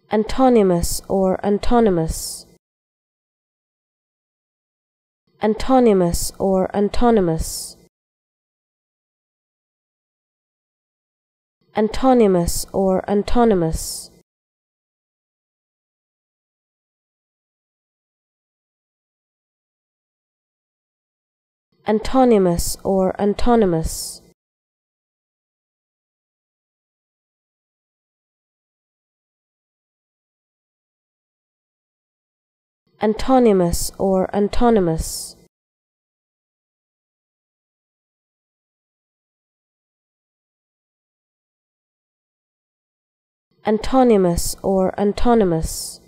Antonymous or antonymous. Antonymous or antonymous. Antonymous or antonymous. Antonymous or antonymous. Antonymous or antonymous. Antonymous or antonymous.